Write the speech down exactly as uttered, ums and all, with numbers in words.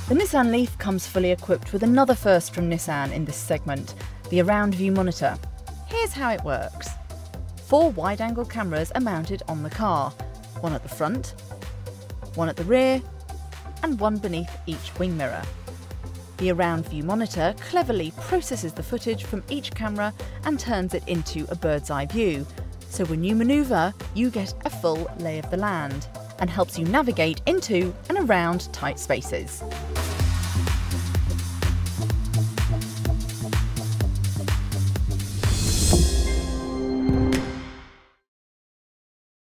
The Nissan Leaf comes fully equipped with another first from Nissan in this segment, the Around View Monitor. Here's how it works. Four wide-angle cameras are mounted on the car, one at the front, one at the rear, and one beneath each wing mirror. The Around View Monitor cleverly processes the footage from each camera and turns it into a bird's eye view, so when you manoeuvre, you get a full lay of the land, and helps you navigate into and around tight spaces.